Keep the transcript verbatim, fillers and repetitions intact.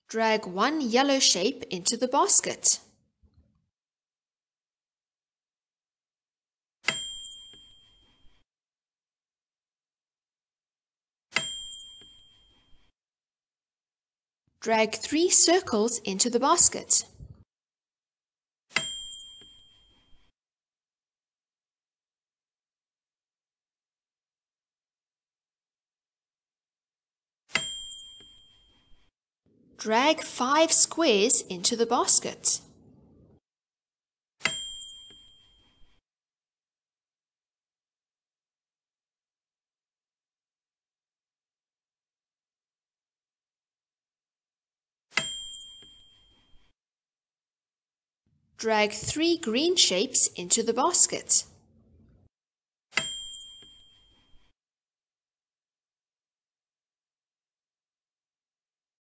Drag one yellow shape into the basket. Drag three circles into the basket. Drag five squares into the basket. Drag three green shapes into the basket.